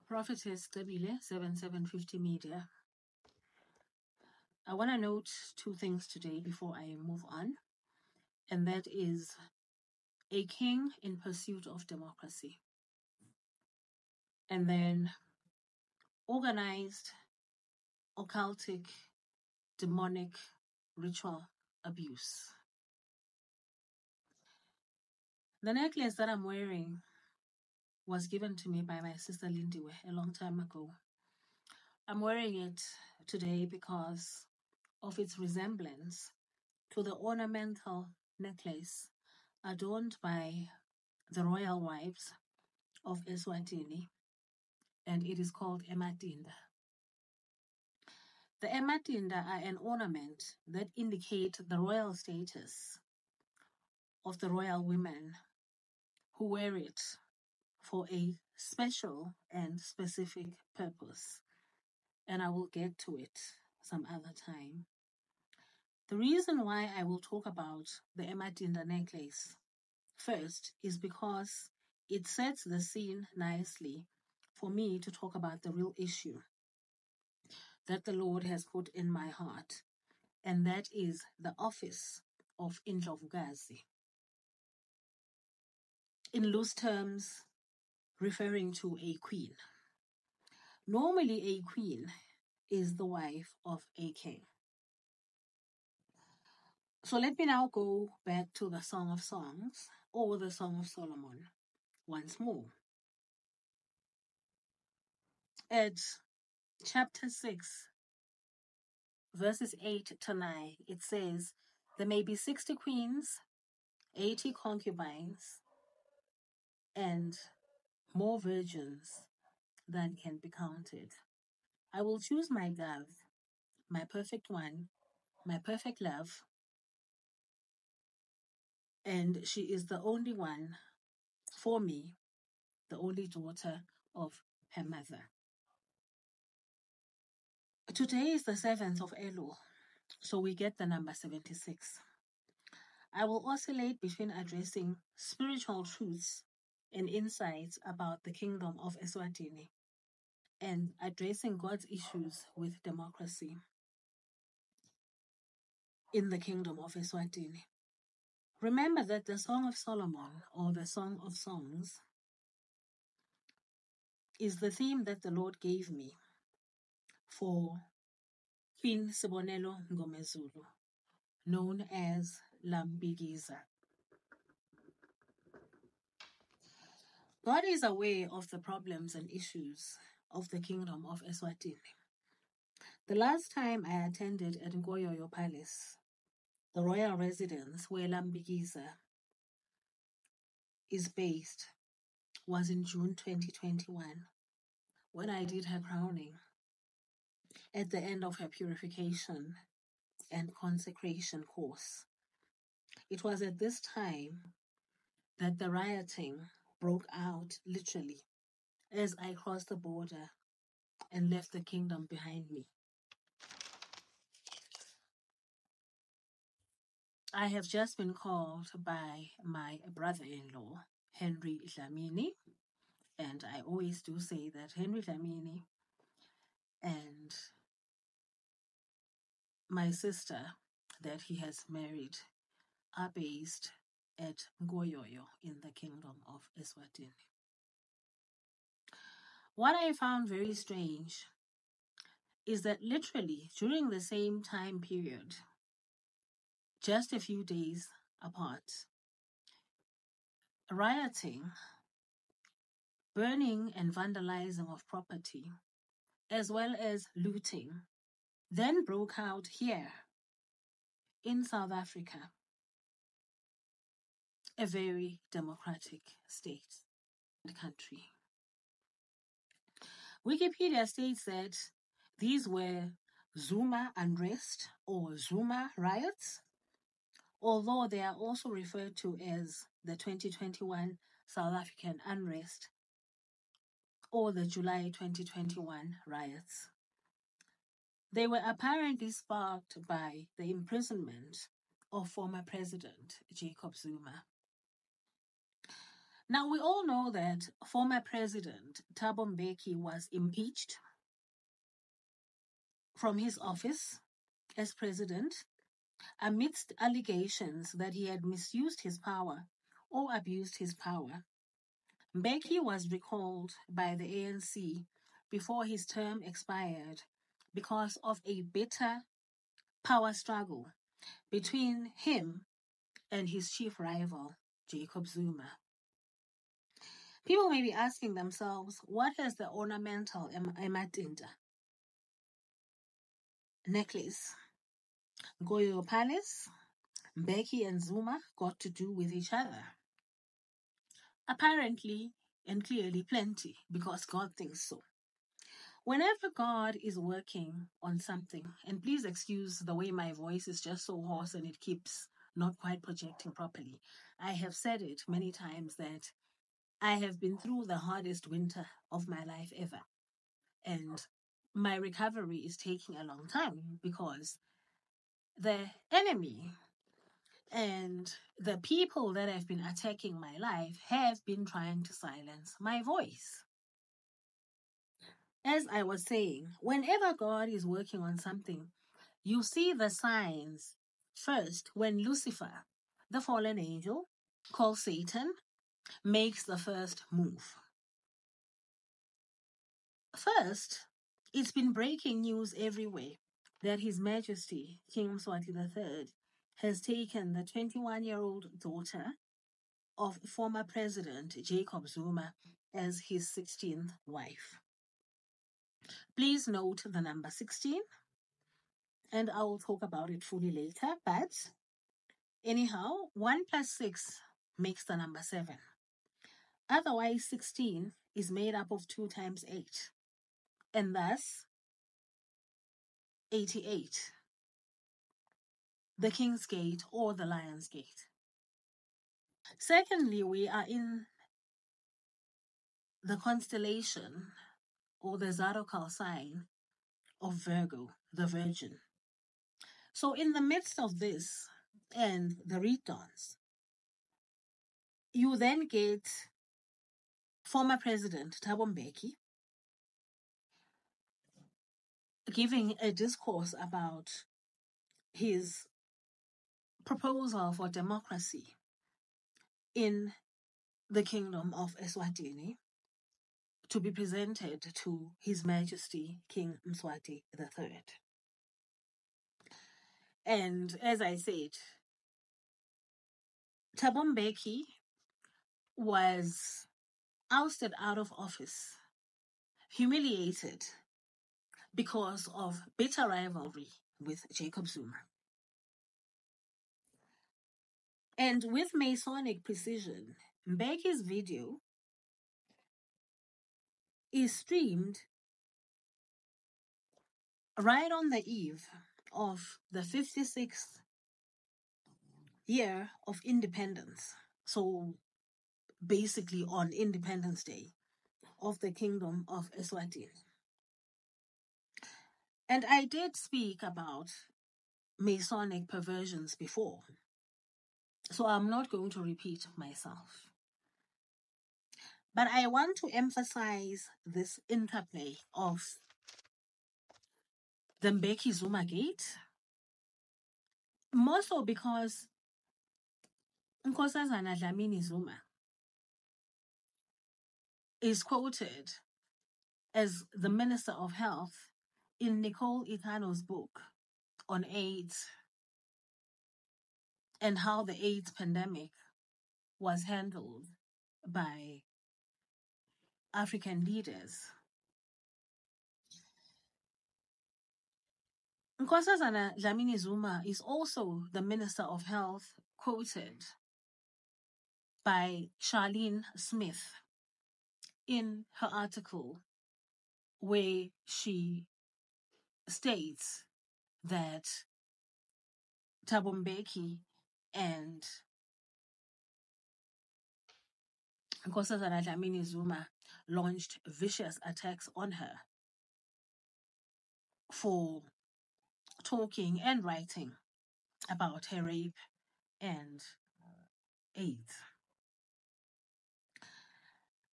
Prophetess Tabile, 7750 Media. I want to note two things today before I move on, and that is a king in pursuit of democracy, and then organized, occultic, demonic ritual abuse. The necklace that I'm wearing was given to me by my sister Lindiwe a long time ago. I'm wearing it today because of its resemblance to the ornamental necklace adorned by the royal wives of Eswatini, and it is called Ematinta. The Ematinta are an ornament that indicate the royal status of the royal women who wear it for a special and specific purpose, and I will get to it some other time. The reason why I will talk about the Ematinta necklace first is because it sets the scene nicely for me to talk about the real issue that the Lord has put in my heart, and that is the office of Indlovukazi. In loose terms, referring to a queen. Normally, a queen is the wife of a king. So let me now go back to the Song of Songs, or the Song of Solomon, once more. At chapter 6, verses 8 to 9, it says, there may be 60 queens, 80 concubines, and more virgins than can be counted. I will choose my dove, my perfect one, my perfect love, and she is the only one for me, the only daughter of her mother. Today is the 7th of Elul, so we get the number 76. I will oscillate between addressing spiritual truths and insights about the kingdom of Eswatini and addressing God's issues with democracy in the kingdom of Eswatini. Remember that the Song of Solomon, or the Song of Songs, is the theme that the Lord gave me for Queen Sibonelo Ngomezulu, known as Lambigiza. God is aware of the problems and issues of the kingdom of Eswatini. The last time I attended at Ngoyoyo Palace, the royal residence where Lambigiza is based, was in June 2021, when I did her crowning at the end of her purification and consecration course. It was at this time that the rioting broke out, literally, as I crossed the border and left the kingdom behind me. I have just been called by my brother-in-law, Henry Dlamini, and I always do say that Henry Dlamini and my sister that he has married are based at Ngoyoyo in the kingdom of Eswatini. What I found very strange is that literally during the same time period, just a few days apart, rioting, burning and vandalizing of property, as well as looting, then broke out here in South Africa, a very democratic state and country. Wikipedia states that these were Zuma unrest or Zuma riots, although they are also referred to as the 2021 South African unrest or the July 2021 riots. They were apparently sparked by the imprisonment of former President Jacob Zuma. Now, we all know that former President Thabo Mbeki was impeached from his office as president amidst allegations that he had misused his power or abused his power. Mbeki was recalled by the ANC before his term expired because of a bitter power struggle between him and his chief rival, Jacob Zuma. People may be asking themselves, what has the ornamental Ematinta necklace, Goyo Palace, Mbeki and Zuma got to do with each other? Apparently and clearly plenty, because God thinks so. Whenever God is working on something, and please excuse the way my voice is just so hoarse and it keeps not quite projecting properly. I have said it many times that I have been through the hardest winter of my life ever. And my recovery is taking a long time because the enemy and the people that have been attacking my life have been trying to silence my voice. As I was saying, whenever God is working on something, you see the signs first when Lucifer, the fallen angel, called Satan, makes the first move. First, it's been breaking news everywhere that His Majesty, King Mswati III, has taken the 21-year-old daughter of former President Jacob Zuma as his 16th wife. Please note the number 16, and I will talk about it fully later. But anyhow, 1 plus 6 makes the number 7. Otherwise, 16 is made up of 2 times 8, and thus 88. The King's Gate or the Lion's Gate. Secondly, we are in the constellation or the zodiacal sign of Virgo, the Virgin. So in the midst of this and the returns, you then get former President Thabo Mbeki giving a discourse about his proposal for democracy in the Kingdom of Eswatini to be presented to His Majesty King Mswati III. And as I said, Thabo Mbeki was ousted out of office, humiliated because of bitter rivalry with Jacob Zuma. And with Masonic precision, Mbeki's video is streamed right on the eve of the 56th year of independence. So basically on Independence Day of the Kingdom of Eswatini. And I did speak about Masonic perversions before, so I'm not going to repeat myself. But I want to emphasize this interplay of the Mbeki Zuma Gate, more so because Nkosazana Dlamini Zuma is quoted as the Minister of Health in Nicole Itano's book on AIDS and how the AIDS pandemic was handled by African leaders. Nkosazana Dlamini Zuma is also the Minister of Health quoted by Charlene Smith in her article where she states that Thabo Mbeki and Nkosazana Dlamini Zuma launched vicious attacks on her for talking and writing about her rape and AIDS.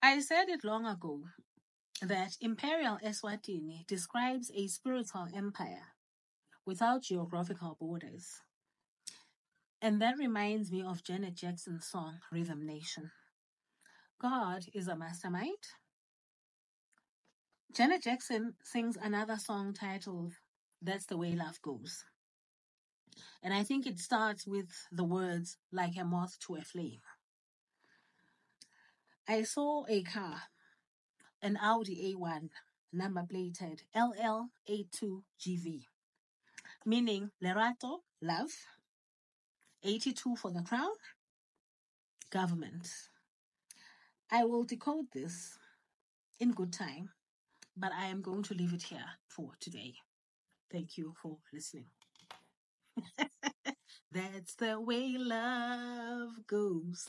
I said it long ago that Imperial Eswatini describes a spiritual empire without geographical borders. And that reminds me of Janet Jackson's song, Rhythm Nation. God is a mastermind. Janet Jackson sings another song titled That's the Way Love Goes. And I think it starts with the words, like a moth to a flame. I saw a car, an Audi A1, number plated LL82GV, meaning Lerato, love, 82 for the crown, government. I will decode this in good time, but I am going to leave it here for today. Thank you for listening. That's the way love goes.